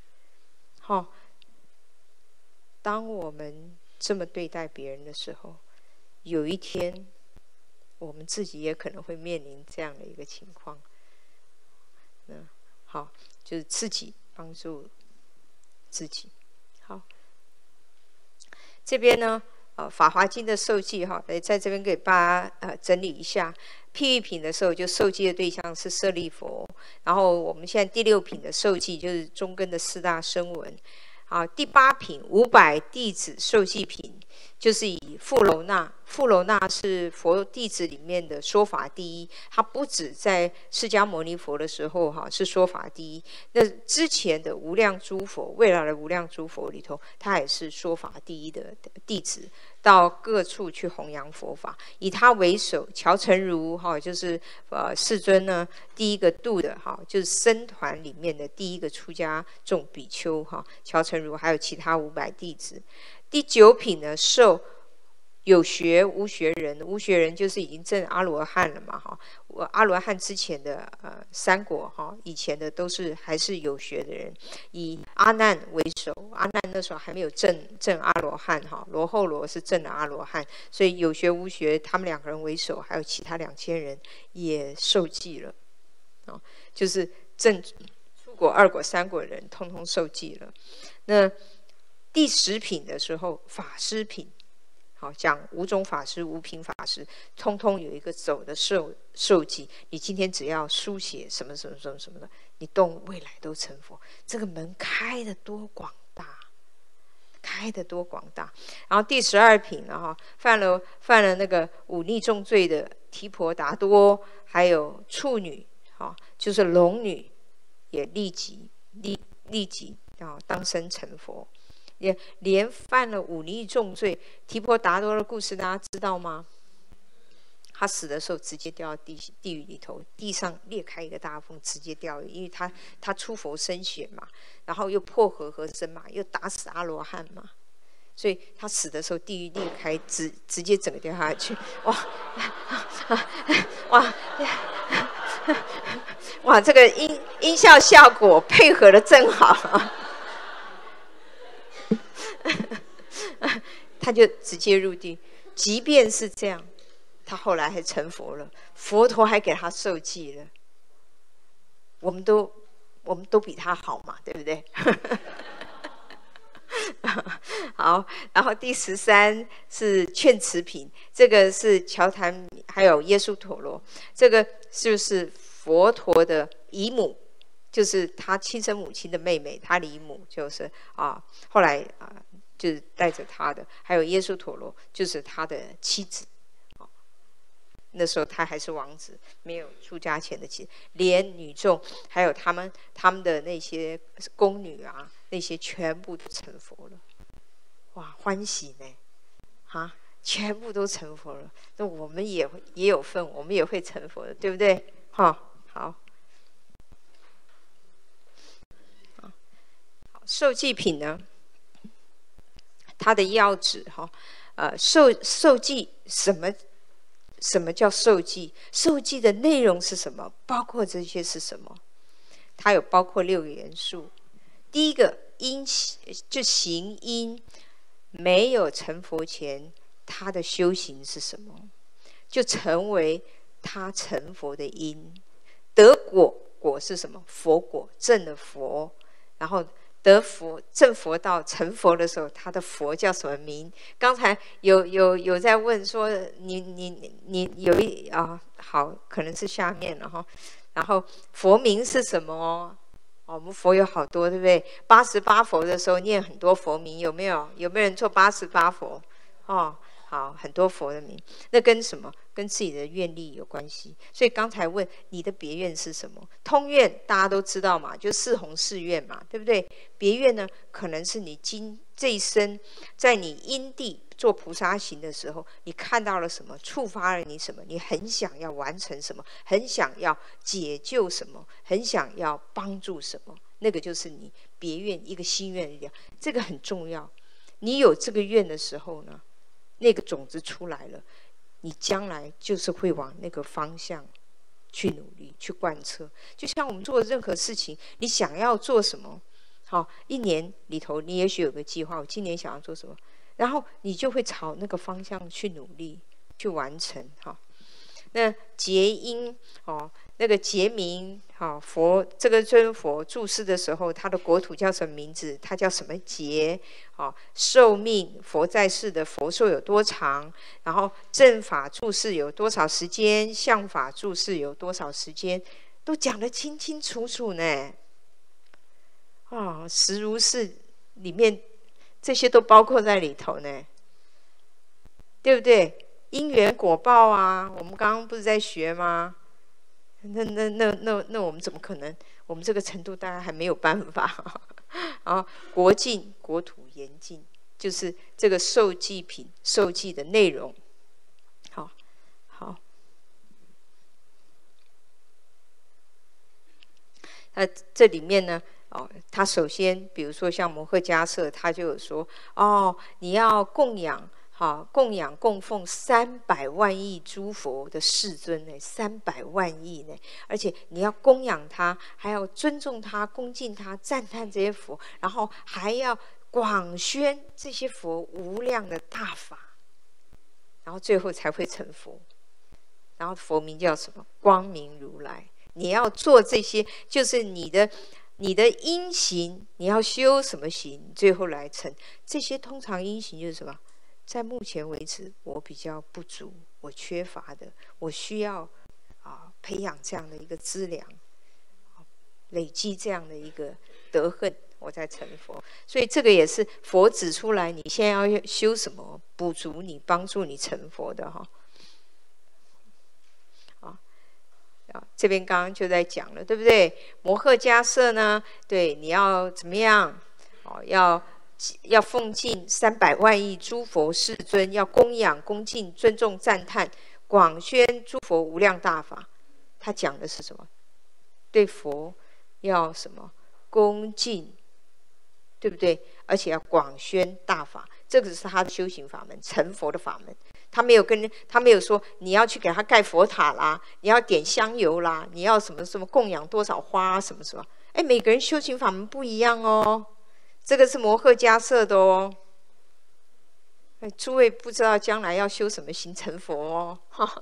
当我们这么对待别人的时候，有一天我们自己也可能会面临这样的一个情况。就是自己帮助自己。好，这边呢，《法华经》的受记在这边给大家整理一下。譬喻品的时候，就受记的对象是舍利佛。然后我们现在第6品的受记就是中根的4大声闻。第8品500弟子受记品，就是以富楼那。富楼那是佛弟子里面的说法第一，他不止在释迦牟尼佛的时候是说法第一，那之前的无量诸佛，未来的无量诸佛里头，他也是说法第一的弟子，到各处去弘扬佛法，以他为首。乔成如就是世尊呢第一个度的就是僧团里面的第一个出家众比丘乔成如，还有其他500弟子。第9品呢受有学无学人，无学人就是已经证阿罗汉了嘛哈。阿罗汉之前的三国哈，以前的都是还是有学的人，以阿难为首，阿难那时候还没有证阿罗汉哈，罗睺罗是证了阿罗汉，所以有学无学他们2个人为首，还有其他2000人也受记了，就是证初果、2果、3果的人通通受记了。那第10品的时候，法师品。好，讲5种法师、无品法师，通通有一个走的受记。你今天只要书写什么什么什么什么的，你动未来都成佛。这个门开得多广大，开得多广大。然后第12品呢，犯了那个忤逆重罪的提婆达多，还有处女，就是龙女，也立即当生成佛。也连犯了忤逆重罪，提婆达多的故事大家知道吗？他死的时候直接掉到地狱里头，地上裂开一个大缝，直接掉，因为他出佛身血嘛，然后又破和合身嘛，又打死阿罗汉嘛，所以他死的时候地狱裂开，直接整个掉下去，哇，这个音效果配合的真好。他就直接入地，即便是这样，他后来还成佛了，佛陀还给他受记了。我们都比他好嘛，对不对？好，然后第13是劝持品，这个是乔檀还有耶输陀罗，这个就是佛陀的姨母，就是他亲生母亲的妹妹，他的姨母就是后来就是带着他的，还有耶输陀罗就是他的妻子，那时候他还是王子，没有出家前的妻子，连女众还有他们的那些宫女啊，那些全部都成佛了，哇，欢喜呢，全部都成佛了，那我们也有份，我们也会成佛的，对不对？好，受记品呢？它的要旨受记什么叫受记？受记的内容是什么？包括这些是什么？它有包括6个元素。第一个因就行因，没有成佛前，他的修行是什么？就成为他成佛的因。得果是什么？佛果，证了佛，然后得佛证佛道成佛的时候，他的佛叫什么名？刚才有在问说，你有好，可能是下面了哈。然后佛名是什么？我们佛有好多，对不对？88佛的时候念很多佛名，有没有人做88佛？好，很多佛的名，那跟什么？跟自己的愿力有关系。所以刚才问你的别愿是什么？通愿大家都知道嘛，就四弘誓愿嘛，对不对？别愿呢，可能是你这一生在你因地做菩萨行的时候，你看到了什么，触发了你什么，你很想要完成什么，很想要解救什么，很想要帮助什么，那个就是你别愿一个心愿力量，这个很重要。你有这个愿的时候呢，那个种子出来了，你将来就是会往那个方向去努力去贯彻。就像我们做任何事情，你想要做什么，好，1年里头你也许有个计划，我今年想要做什么，然后你就会朝那个方向去努力去完成。那结因那个结名佛这个尊佛住世的时候，他的国土叫什么名字？他叫什么劫？寿命佛在世的佛寿有多长？然后正法住世有多少时间？相法住世有多少时间？都讲得清清楚楚呢。实如是里面这些都包括在里头呢，对不对？因缘果报啊，我们刚刚不是在学吗？那我们怎么可能？我们这个程度当然还没有办法。国境国土严禁，就是这个受记品受记的内容。好，这里面呢，他首先比如说像摩诃迦叶，他就有说，你要供养好，供养供奉300万亿诸佛的世尊呢，300万亿呢，而且你要供养他，还要尊重他、恭敬他、赞叹这些佛，然后还要广宣这些佛无量的大法，然后最后才会成佛。然后佛名叫什么？光明如来。你要做这些，就是你的因行，你要修什么行，最后来成这些。通常因行就是什么？在目前为止，我比较不足，我缺乏的，我需要培养这样的一个资粮，累积这样的一个德行，我才成佛。所以这个也是佛指出来，你现在要修什么，补足你、帮助你成佛的哈。这边刚刚就在讲了，对不对？摩诃迦叶呢，对，你要怎么样？要奉敬300万亿诸佛世尊，要供养、恭敬、尊重、赞叹，广宣诸佛无量大法。他讲的是什么？对佛要什么？恭敬，对不对？而且要广宣大法，这个是他的修行法门，成佛的法门。他没有说你要去给他盖佛塔啦，你要点香油啦，你要什么什么供养多少花什么什么。哎，每个人修行法门不一样哦。这个是摩诃迦叶的哦。哎，诸位不知道将来要修什么行成佛哦。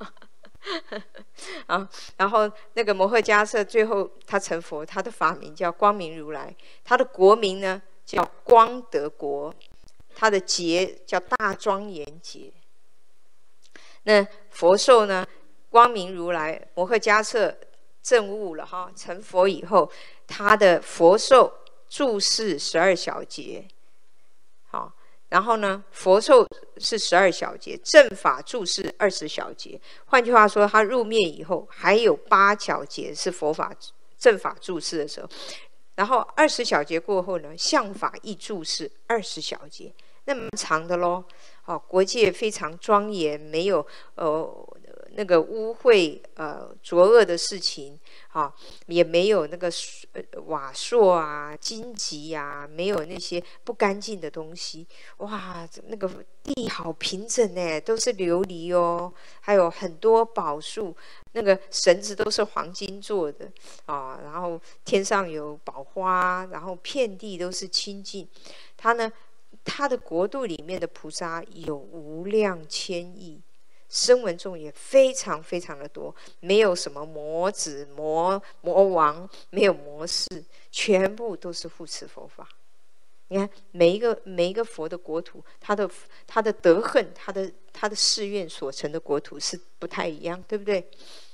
啊，然后那个摩诃迦叶最后他成佛，他的法名叫光明如来，他的国名呢叫光德国，他的劫叫大庄严劫。那佛寿呢？光明如来摩诃迦叶证悟了哈，成佛以后，他的佛寿住世12小节，好，然后呢，佛寿是12小节，正法住世20小节。换句话说，他入灭以后还有8小节是佛法正法住世的时候，然后20小节过后呢，相法亦住世20小节，那么长的咯。国界非常庄严，没有那个污秽浊恶的事情，也没有那个瓦砾啊、荆棘啊，没有那些不干净的东西。哇，那个地好平整呢，都是琉璃哦，还有很多宝树，那个绳子都是黄金做的然后天上有宝花，然后遍地都是清净。他的国度里面的菩萨有无量千亿，声闻众也非常非常的多，没有什么魔子、魔王，没有魔士，全部都是护持佛法。你看每一个佛的国土，他的德行，他的誓愿所成的国土是不太一样，对不对？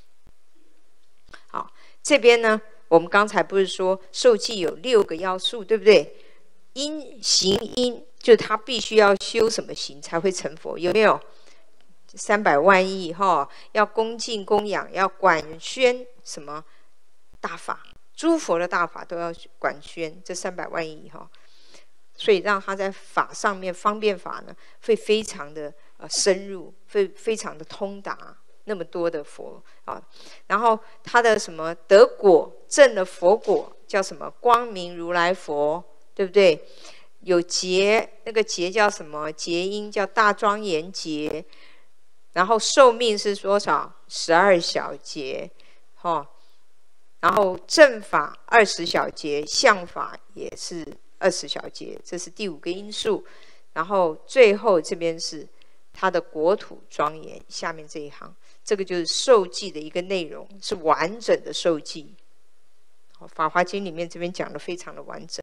好，这边呢，我们刚才不是说受记有6个要素，对不对？因行因，就他必须要修什么行才会成佛，有没有？300万亿要恭敬供养，要广宣什么大法，诸佛的大法都要广宣，这300万亿所以让他在法上面方便法呢，会非常的深入，会非常的通达那么多的佛然后他的什么得果证的佛果叫什么？光明如来佛。对不对？有劫，那个劫叫什么？劫因叫大庄严劫。然后寿命是多少？12小节，然后正法20小节，相法也是20小节，这是第5个因素。然后最后这边是他的国土庄严，下面这一行，这个就是受记的一个内容，是完整的受记。法华经里面这边讲的非常的完整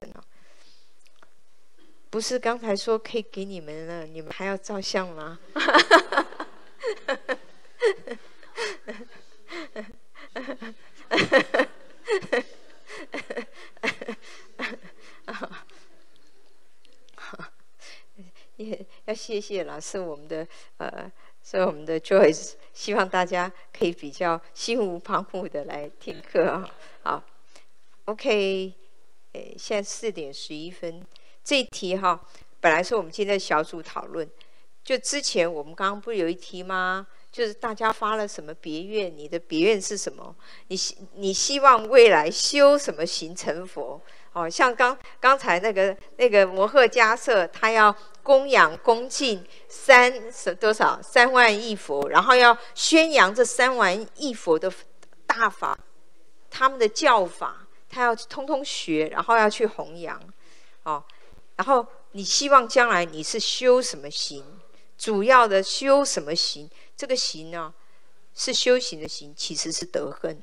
不是刚才说可以给你们了，你们还要照相吗？也要谢谢啦，是我们的Joyce， 希望大家可以比较心无旁骛的来听课好 ，OK， 现在4点11分。这一题本来是我们今天的小组讨论，就之前我们刚刚不是有一题吗？就是大家发了什么别愿，你的别愿是什么？你希望未来修什么行成佛哦，像刚才那个摩诃迦叶，他要供养恭敬3万亿佛，然后要宣扬这3万亿佛的大法，他们的教法，他要通通学，然后要去弘扬，哦，然后你希望将来你是修什么行，主要的修什么行，这个行呢，是修行的行，其实是德行。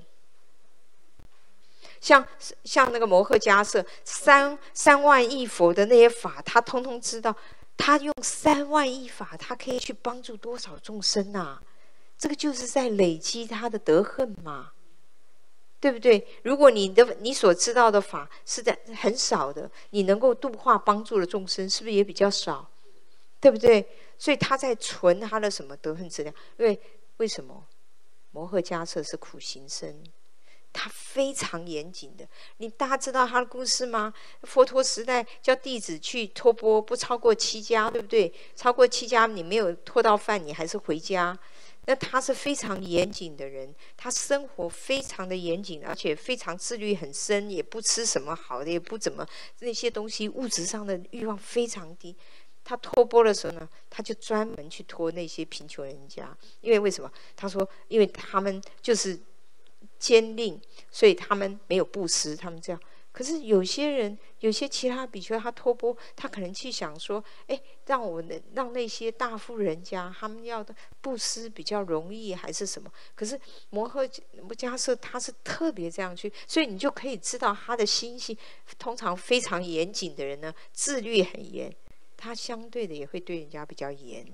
像那个摩诃迦叶3万亿佛的那些法，他通通知道，他用3万亿法，他可以去帮助多少众生啊？这个就是在累积他的德行嘛，对不对？如果你所知道的法是在很少的，你能够度化帮助的众生，是不是也比较少？对不对？所以他在存他的什么德行资料？因为为什么摩诃迦叶是苦行僧？他非常严谨的，大家知道他的故事吗？佛陀时代叫弟子去托钵，不超过7家，对不对？超过7家，你没有托到饭，你还是回家。那他是非常严谨的人，他生活非常的严谨，而且非常自律很深，也不吃什么好的，也不怎么那些东西，物质上的欲望非常低。他托钵的时候呢，他就专门去托那些贫穷人家，因为为什么？他说，因为他们就是坚令，所以他们没有布施，他们这样。可是有些其他比丘，他托钵，他可能去想说，让那些大富人家他们要的布施比较容易，还是什么？可是摩诃迦叶他是特别这样去，所以你就可以知道他的心性。通常非常严谨的人呢，自律很严，他相对的也会对人家比较严。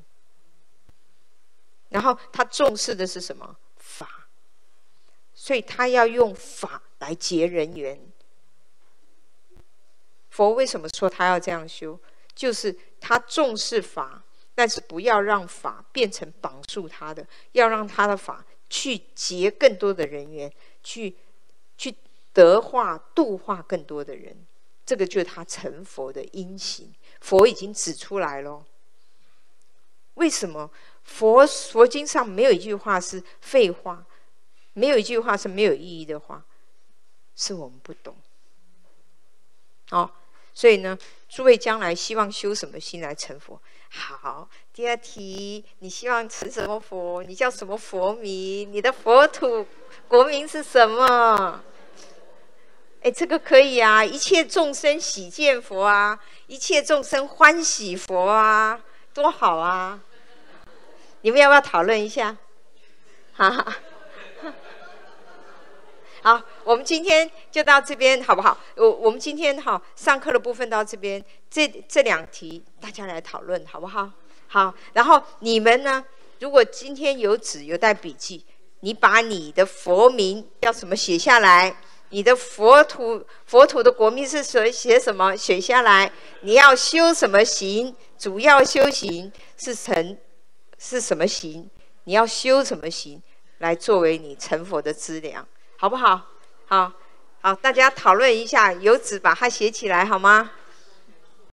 然后他重视的是什么？法。所以他要用法来结人缘。佛为什么说他要这样修？就是他重视法，但是不要让法变成绑束他的，要让他的法去结更多的人缘，去德化度化更多的人。这个就是他成佛的因行，佛已经指出来了。为什么佛经上没有一句话是废话？没有一句话是没有意义的话，是我们不懂。所以呢，诸位将来希望修什么心来成佛？好，第二题，你希望成什么佛？你叫什么佛名？你的佛土国名是什么？这个可以啊，一切众生喜见佛啊，一切众生欢喜佛啊，多好啊！你们要不要讨论一下？哈哈。好，我们今天就到这边，好不好？我们今天上课的部分到这边，这2题大家来讨论，好不好？好，然后你们呢，如果今天有纸有带笔记，你把你的佛名叫什么写下来，你的佛土的国名是写什么写下来，你要修什么行，主要修行是什么行，你要修什么行来作为你成佛的资粮。好不好？好，大家讨论一下，有纸把它写起来好吗？